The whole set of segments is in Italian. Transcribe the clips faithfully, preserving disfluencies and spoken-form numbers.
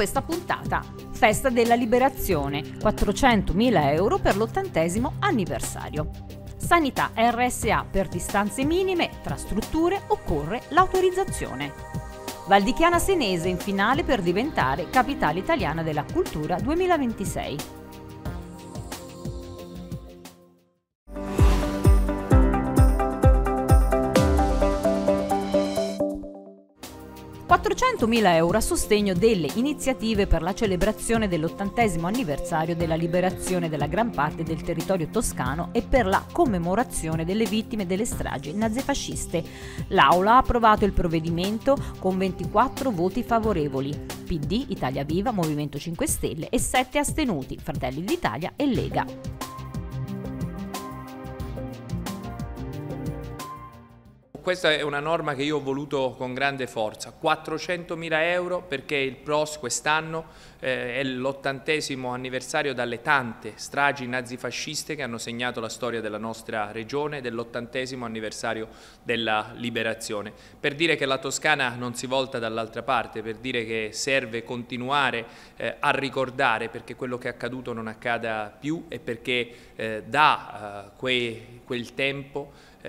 questa puntata. Festa della Liberazione, quattrocentomila euro per l'ottantesimo anniversario. Sanità R S A per distanze minime tra strutture occorre l'autorizzazione. Valdichiana Senese in finale per diventare capitale italiana della cultura duemilaventisei. quattrocentomila euro a sostegno delle iniziative per la celebrazione dell'ottantesimo anniversario della liberazione della gran parte del territorio toscano e per la commemorazione delle vittime delle stragi nazifasciste. L'Aula ha approvato il provvedimento con ventiquattro voti favorevoli, P D, Italia Viva, Movimento cinque Stelle e sette astenuti, Fratelli d'Italia e Lega. Questa è una norma che io ho voluto con grande forza, quattrocentomila euro perché il P R O S quest'anno eh, è l'ottantesimo anniversario dalle tante stragi nazifasciste che hanno segnato la storia della nostra regione, dell'ottantesimo anniversario della liberazione. Per dire che la Toscana non si volta dall'altra parte, per dire che serve continuare eh, a ricordare perché quello che è accaduto non accada più e perché eh, da eh, que, quel tempo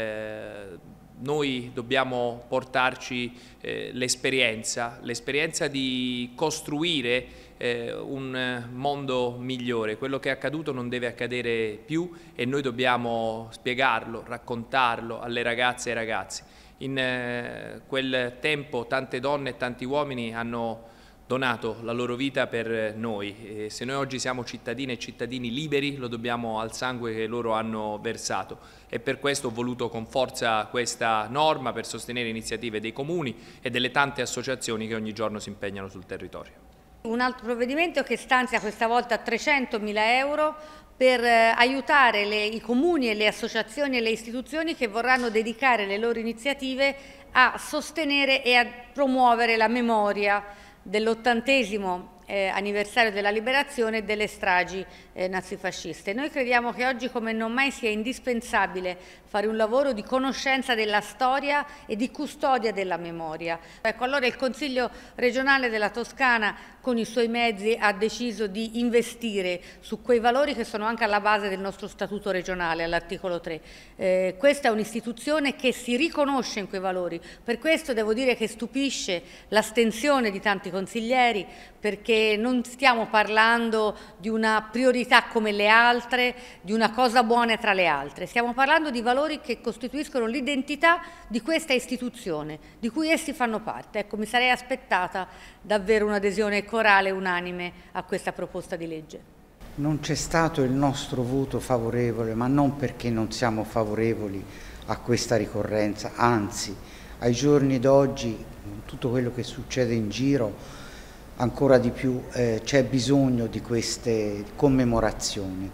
eh, noi dobbiamo portarci eh, l'esperienza, l'esperienza di costruire eh, un mondo migliore. Quello che è accaduto non deve accadere più e noi dobbiamo spiegarlo, raccontarlo alle ragazze e ai ragazzi. In eh, quel tempo tante donne e tanti uomini hanno donato la loro vita per noi e se noi oggi siamo cittadine e cittadini liberi lo dobbiamo al sangue che loro hanno versato e per questo ho voluto con forza questa norma per sostenere iniziative dei comuni e delle tante associazioni che ogni giorno si impegnano sul territorio. Un altro provvedimento che stanzia questa volta trecentomila euro per aiutare le, i comuni e le associazioni e le istituzioni che vorranno dedicare le loro iniziative a sostenere e a promuovere la memoria dell'ottantesimo eh, anniversario della liberazione e delle stragi eh, nazifasciste. Noi crediamo che oggi come non mai sia indispensabile fare un lavoro di conoscenza della storia e di custodia della memoria. Ecco, allora il Consiglio regionale della Toscana con i suoi mezzi ha deciso di investire su quei valori che sono anche alla base del nostro statuto regionale, all'articolo tre. Eh, questa è un'istituzione che si riconosce in quei valori, per questo devo dire che stupisce l'astensione di tanti consiglieri, perché non stiamo parlando di una priorità come le altre, di una cosa buona tra le altre, stiamo parlando di valori che costituiscono l'identità di questa istituzione, di cui essi fanno parte. Ecco, mi sarei aspettata davvero un'adesione corale e unanime a questa proposta di legge. Non c'è stato il nostro voto favorevole, ma non perché non siamo favorevoli a questa ricorrenza, anzi, ai giorni d'oggi, tutto quello che succede in giro, ancora di più eh, c'è bisogno di queste commemorazioni,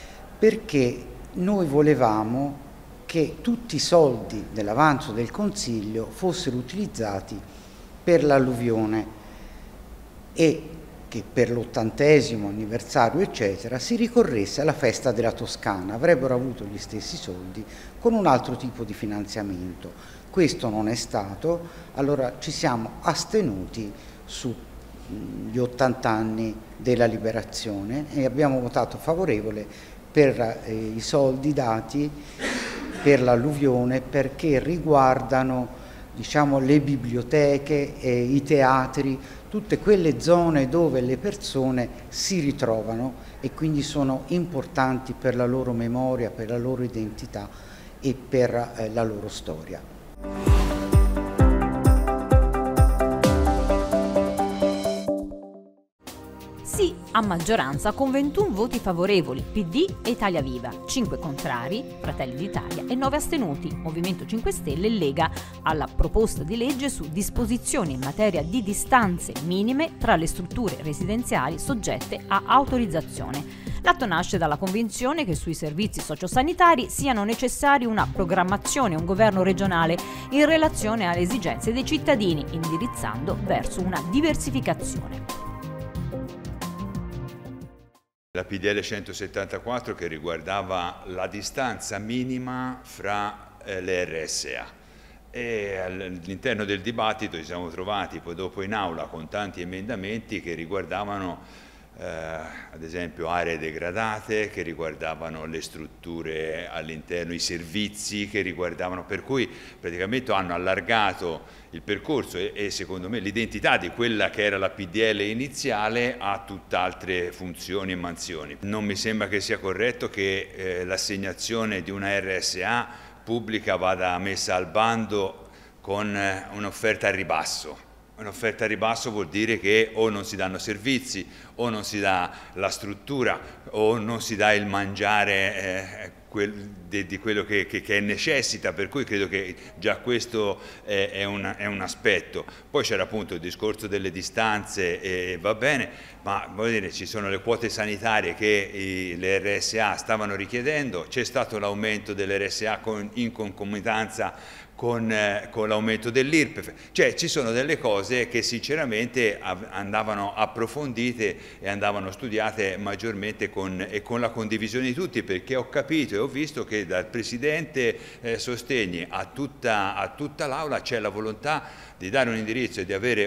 perché noi volevamo che tutti i soldi dell'avanzo del Consiglio fossero utilizzati per l'alluvione e che per l'ottantesimo anniversario eccetera si ricorresse alla festa della Toscana, avrebbero avuto gli stessi soldi con un altro tipo di finanziamento. Questo non è stato, allora ci siamo astenuti sugli ottanta anni della liberazione e abbiamo votato favorevole per eh, i soldi dati per l'alluvione perché riguardano, diciamo, le biblioteche, eh, i teatri, tutte quelle zone dove le persone si ritrovano e quindi sono importanti per la loro memoria, per la loro identità e per eh, la loro storia. Sì a maggioranza con ventuno voti favorevoli, P D e Italia Viva, cinque contrari, Fratelli d'Italia e nove astenuti, Movimento cinque Stelle e Lega, alla proposta di legge su disposizioni in materia di distanze minime tra le strutture residenziali soggette a autorizzazione. L'atto nasce dalla convinzione che sui servizi sociosanitari siano necessari una programmazione e un governo regionale in relazione alle esigenze dei cittadini, indirizzando verso una diversificazione. La P D L centosettantaquattro che riguardava la distanza minima fra eh, le R S A. E all'interno del dibattito ci siamo trovati poi dopo in aula con tanti emendamenti che riguardavano eh, ad esempio aree degradate, che riguardavano le strutture all'interno, i servizi che riguardavano, per cui praticamente hanno allargato il percorso e, e secondo me l'identità di quella che era la P D L iniziale a tutt'altre funzioni e mansioni. Non mi sembra che sia corretto che eh, l'assegnazione di una R S A pubblica vada messa al bando con un'offerta a ribasso. Un'offerta a ribasso vuol dire che o non si danno servizi, o non si dà la struttura, o non si dà il mangiare eh, quel, de, di quello che, che, che necessita, per cui credo che già questo è, è, un, è un aspetto. Poi c'era appunto il discorso delle distanze, e va bene, ma voglio dire, ci sono le quote sanitarie che i, le R S A stavano richiedendo, c'è stato l'aumento delle R S A con, in concomitanza con, eh, con l'aumento dell'I R P E F, cioè ci sono delle cose che sinceramente andavano approfondite e andavano studiate maggiormente con, e con la condivisione di tutti, perché ho capito e ho visto che dal Presidente eh, Sostegni a tutta, a tutta l'Aula c'è la volontà di dare un indirizzo e di avere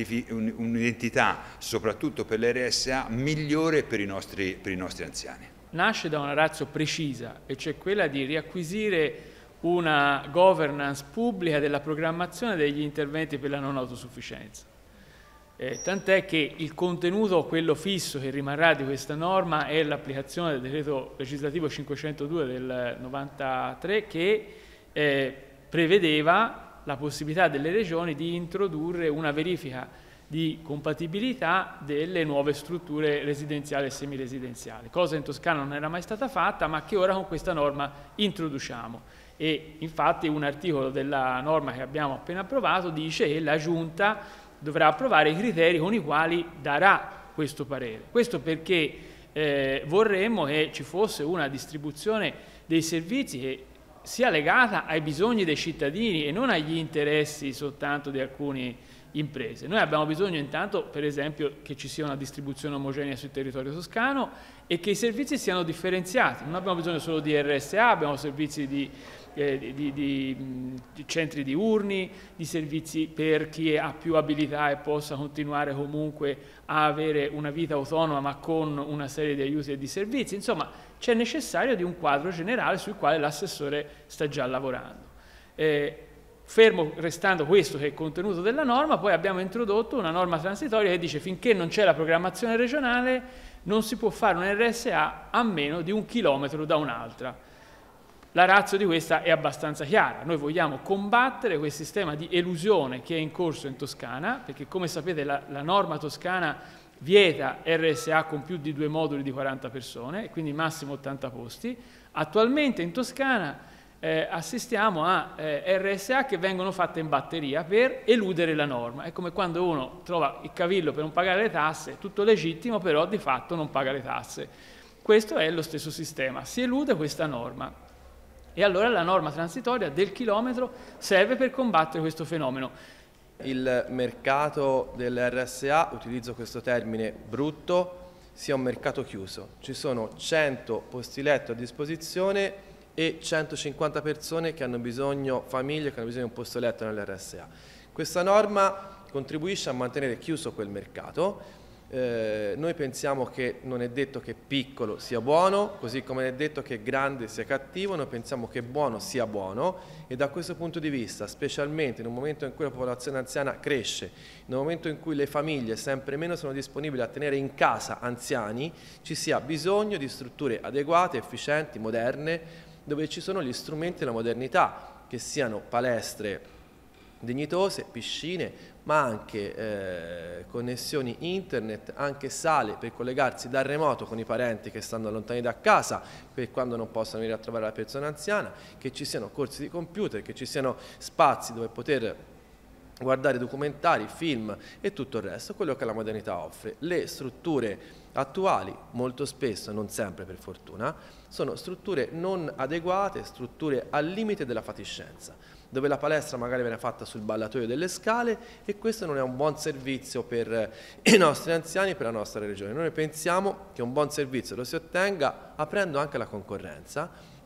un'identità, soprattutto per le R S A, migliore per i nostri, per i nostri anziani. Nasce da una ratio precisa, e cioè quella di riacquisire una governance pubblica della programmazione degli interventi per la non autosufficienza. Eh, tant'è che il contenuto, quello fisso che rimarrà di questa norma, è l'applicazione del decreto legislativo cinquecentodue del novantatré, che eh, prevedeva la possibilità delle regioni di introdurre una verifica di compatibilità delle nuove strutture residenziali e semiresidenziali, cosa in Toscana non era mai stata fatta, ma che ora con questa norma introduciamo. E infatti un articolo della norma che abbiamo appena approvato dice che la Giunta dovrà approvare i criteri con i quali darà questo parere. Questo perché eh, vorremmo che ci fosse una distribuzione dei servizi che sia legata ai bisogni dei cittadini e non agli interessi soltanto di alcune imprese. Noi abbiamo bisogno intanto, per esempio, che ci sia una distribuzione omogenea sul territorio toscano e che i servizi siano differenziati. Non abbiamo bisogno solo di R S A, abbiamo servizi di Eh, di, di, di, di centri diurni, di servizi per chi ha più abilità e possa continuare comunque a avere una vita autonoma ma con una serie di aiuti e di servizi. Insomma, c'è necessario di un quadro generale sul quale l'assessore sta già lavorando. Eh, fermo restando questo che è il contenuto della norma, poi abbiamo introdotto una norma transitoria che dice finché non c'è la programmazione regionale non si può fare un R S A a meno di un chilometro da un'altra. La ratio di questa è abbastanza chiara. Noi vogliamo combattere quel sistema di elusione che è in corso in Toscana, perché come sapete la, la norma toscana vieta R S A con più di due moduli di quaranta persone, e quindi massimo ottanta posti. Attualmente in Toscana eh, assistiamo a eh, R S A che vengono fatte in batteria per eludere la norma. È come quando uno trova il cavillo per non pagare le tasse, tutto legittimo, però di fatto non paga le tasse. Questo è lo stesso sistema, si elude questa norma. E allora la norma transitoria del chilometro serve per combattere questo fenomeno. Il mercato dell'R S A, utilizzo questo termine brutto, sia un mercato chiuso. Ci sono cento posti letto a disposizione e centocinquanta persone che hanno bisogno, famiglie che hanno bisogno di un posto letto nell'R S A. Questa norma contribuisce a mantenere chiuso quel mercato. Eh, noi pensiamo che non è detto che piccolo sia buono, così come non è detto che grande sia cattivo. Noi pensiamo che buono sia buono, e da questo punto di vista, specialmente in un momento in cui la popolazione anziana cresce, in un momento in cui le famiglie sempre meno sono disponibili a tenere in casa anziani, ci sia bisogno di strutture adeguate, efficienti, moderne, dove ci sono gli strumenti della modernità, che siano palestre dignitose, piscine, ma anche eh, connessioni internet, anche sale per collegarsi da remoto con i parenti che stanno lontani da casa, per quando non possono venire a trovare la persona anziana, che ci siano corsi di computer, che ci siano spazi dove poter guardare documentari, film e tutto il resto, quello che la modernità offre. Le strutture attuali, molto spesso, non sempre per fortuna, sono strutture non adeguate, strutture al limite della fatiscenza, dove la palestra magari viene fatta sul ballatoio delle scale, e questo non è un buon servizio per i nostri anziani e per la nostra regione. Noi pensiamo che un buon servizio lo si ottenga aprendo anche la concorrenza,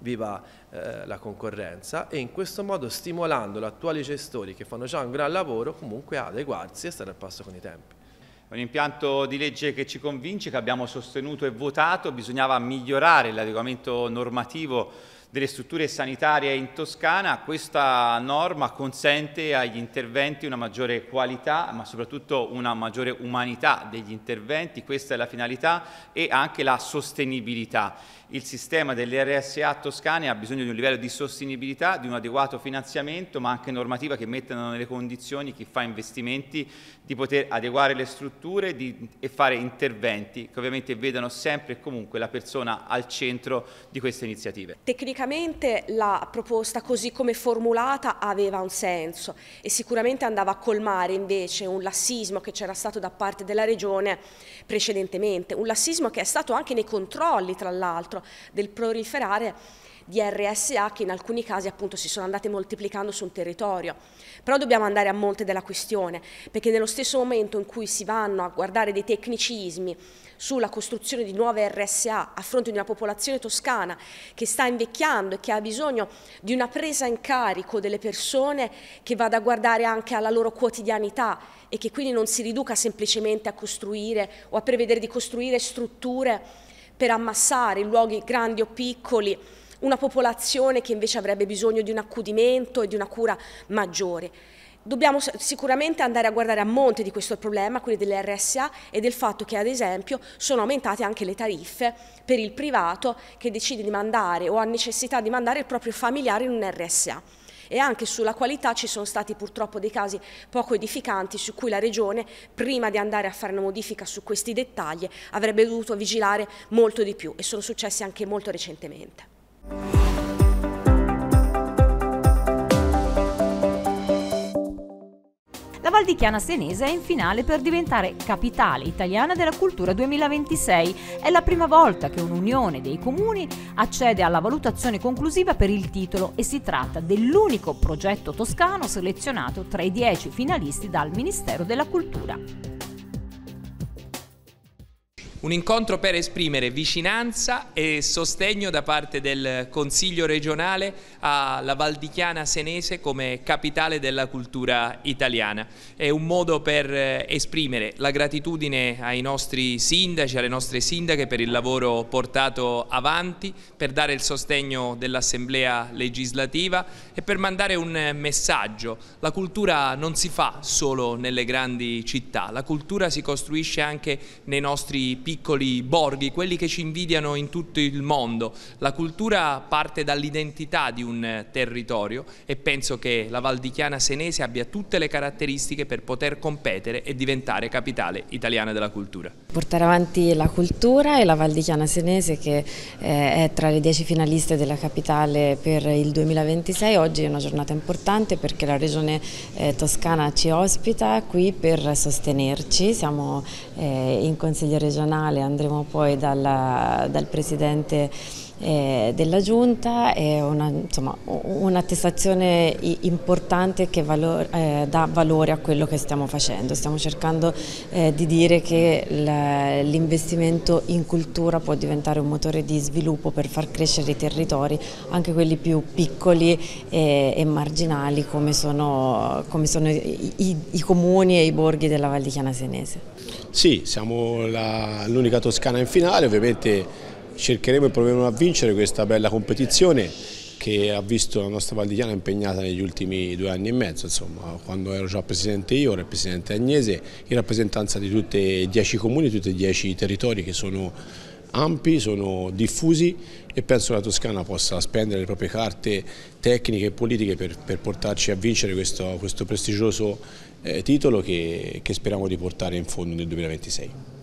viva eh, la concorrenza, e in questo modo stimolando gli attuali gestori che fanno già un gran lavoro comunque a adeguarsi e stare al passo con i tempi. È un impianto di legge che ci convince, che abbiamo sostenuto e votato. Bisognava migliorare l'adeguamento normativo delle strutture sanitarie in Toscana. Questa norma consente agli interventi una maggiore qualità, ma soprattutto una maggiore umanità degli interventi. Questa è la finalità, e anche la sostenibilità. Il sistema delle R S A toscane ha bisogno di un livello di sostenibilità, di un adeguato finanziamento, ma anche normativa che mettano nelle condizioni chi fa investimenti di poter adeguare le strutture di, e fare interventi che ovviamente vedano sempre e comunque la persona al centro di queste iniziative. Tecnicamente la proposta così come formulata aveva un senso e sicuramente andava a colmare invece un lassismo che c'era stato da parte della Regione precedentemente, un lassismo che è stato anche nei controlli, tra l'altro, del proliferare di R S A che in alcuni casi appunto si sono andate moltiplicando sul territorio. Però dobbiamo andare a monte della questione, perché nello stesso momento in cui si vanno a guardare dei tecnicismi sulla costruzione di nuove R S A a fronte di una popolazione toscana che sta invecchiando e che ha bisogno di una presa in carico delle persone che vada a guardare anche alla loro quotidianità e che quindi non si riduca semplicemente a costruire o a prevedere di costruire strutture per ammassare in luoghi grandi o piccoli una popolazione che invece avrebbe bisogno di un accudimento e di una cura maggiore. Dobbiamo sicuramente andare a guardare a monte di questo problema, quelli delle R S A, e del fatto che ad esempio sono aumentate anche le tariffe per il privato che decide di mandare o ha necessità di mandare il proprio familiare in un R S A. E anche sulla qualità ci sono stati purtroppo dei casi poco edificanti su cui la Regione, prima di andare a fare una modifica su questi dettagli, avrebbe dovuto vigilare molto di più, e sono successi anche molto recentemente. La Val di Chiana Senese è in finale per diventare capitale italiana della cultura duemilaventisei. È la prima volta che un'unione dei comuni accede alla valutazione conclusiva per il titolo e si tratta dell'unico progetto toscano selezionato tra i dieci finalisti dal Ministero della Cultura. Un incontro per esprimere vicinanza e sostegno da parte del Consiglio regionale alla Val di Chiana Senese come capitale della cultura italiana. È un modo per esprimere la gratitudine ai nostri sindaci, alle nostre sindache per il lavoro portato avanti, per dare il sostegno dell'Assemblea legislativa e per mandare un messaggio. La cultura non si fa solo nelle grandi città, la cultura si costruisce anche nei nostri piccoli piccoli borghi, quelli che ci invidiano in tutto il mondo. La cultura parte dall'identità di un territorio e penso che la Val di Chiana Senese abbia tutte le caratteristiche per poter competere e diventare capitale italiana della cultura. Portare avanti la cultura e la Val di Chiana Senese, che eh, è tra le dieci finaliste della capitale per il duemilaventisei, oggi è una giornata importante perché la Regione eh, Toscana ci ospita qui per sostenerci. Siamo eh, in Consiglio regionale, andremo poi dalla, dal Presidente eh, della Giunta. È un'attestazione un importante che valor, eh, dà valore a quello che stiamo facendo. Stiamo cercando eh, di dire che l'investimento in cultura può diventare un motore di sviluppo per far crescere i territori, anche quelli più piccoli e, e marginali come sono, come sono i, i, i comuni e i borghi della Val di Chiana Senese. Sì, siamo l'unica toscana in finale, ovviamente cercheremo e proveremo a vincere questa bella competizione che ha visto la nostra Val di Chiana impegnata negli ultimi due anni e mezzo, insomma, quando ero già presidente io, ora il presidente Agnese, in rappresentanza di tutti e dieci comuni, tutti e dieci territori che sono ampi, sono diffusi, e penso che la Toscana possa spendere le proprie carte tecniche e politiche per, per portarci a vincere questo, questo prestigioso eh, titolo che, che speriamo di portare in fondo nel duemilaventisei.